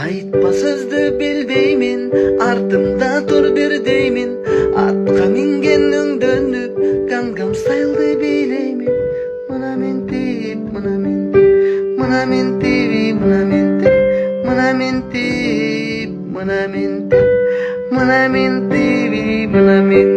Айтпа сөзді білбеймін, артымда тұр бір деймін. Атқа мінгеннің дөніп, Gangnam Style'ды билеймін. Мына мен тип, мына мен тип, мына мен тип, мына мен тип, мына мен тип, мына мен тип, мына мен тип, мына мен